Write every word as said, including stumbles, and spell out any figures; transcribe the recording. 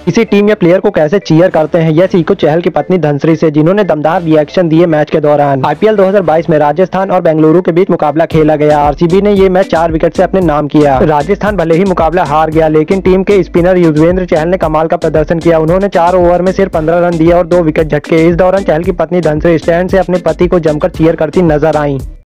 किसी टीम या प्लेयर को कैसे चीयर करते हैं, यह सीखो चहल की पत्नी धनश्री से, जिन्होंने दमदार रिएक्शन दिए मैच के दौरान। आईपीएल दो हज़ार बाईस में राजस्थान और बेंगलुरु के बीच मुकाबला खेला गया। आरसीबी ने ये मैच चार विकेट से अपने नाम किया। राजस्थान भले ही मुकाबला हार गया, लेकिन टीम के स्पिनर युजवेंद्र चहल ने कमाल का प्रदर्शन किया। उन्होंने चार ओवर में सिर्फ पंद्रह रन दिए और दो विकेट झटके। इस दौरान चहल की पत्नी धनश्री स्टैंड से अपने पति को जमकर चीयर करती नजर आईं।